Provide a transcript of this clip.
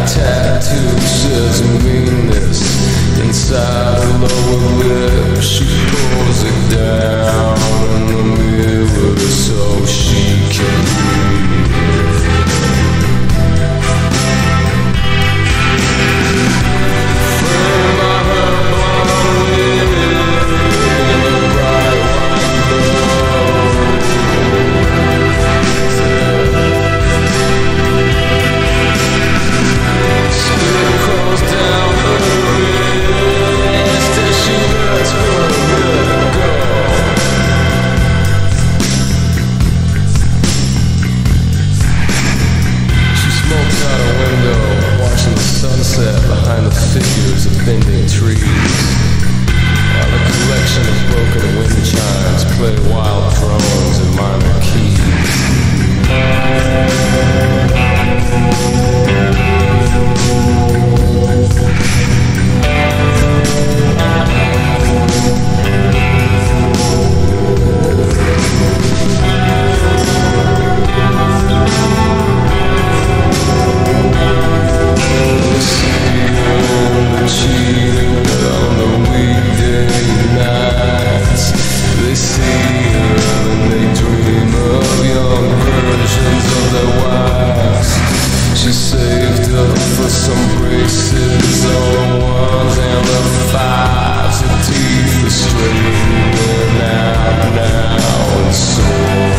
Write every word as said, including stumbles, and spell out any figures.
tattoo says meanness. Inside her lower lip, she pulls it down in the mirror so she can breathe. Framed by her blonde wig and the bright white glove. Spit crawls down her wrist as she lets her let go. She smokes out a window, watching the sunset behind the figures of bending trees, while a collection of broken wind chimes play wild drones in minor keys. She saved up for some braces, all the ones and the fives. Her teeth are straightening out now and so